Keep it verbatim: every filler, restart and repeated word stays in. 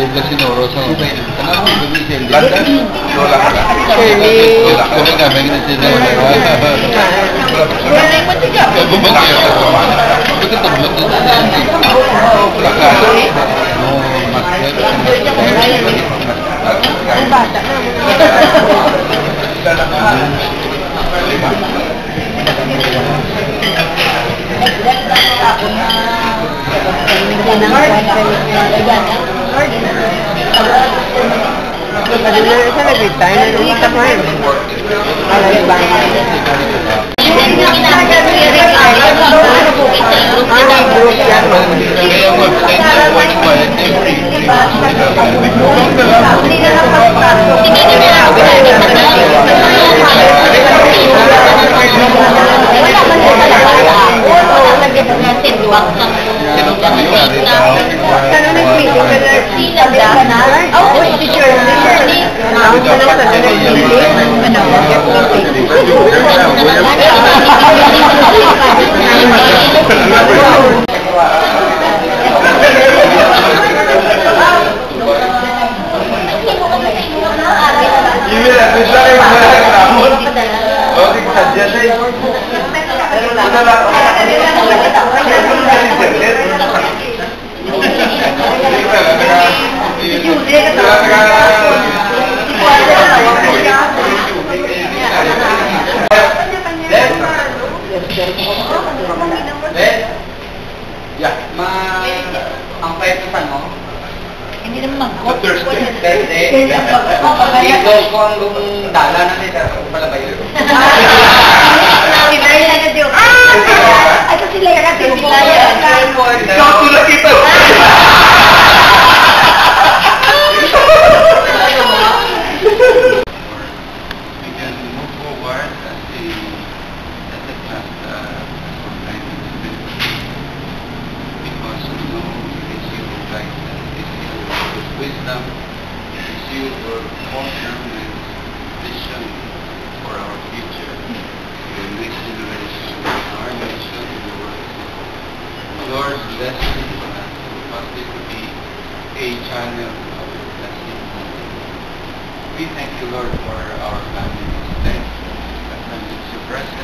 Blasinoro sa Ubay. Kenapa bagi saya? London, lola ka lang. Shirley. Lola ka Kami lang. kami na sila. Galing mo tiga. Bumagay ka sa kumana. Betul betul betul. Laka. Oh, masker. Ang bata na. Padahal sa nag-retire na nung ita ko yun. Alay ba? Ang group yan. Kaya website na website every Yeah, ma ang pwede mo? Hindi naman mag-go. Thursday. Thursday. Ito ko ang dala na nila pala ba yun? Sinay na na Ah! Ay, kasi sila yan. Sila yan. Katulad ito! we can move forward as a as a class uh, because you know it is you guys uh, it is you with wisdom, it is you for culture and vision for our future, the next generation, our nation and the world. Lord, bless us to cause it to be a channel of blessing. We thank you, Lord, for our families. Thank you that when it's your presence.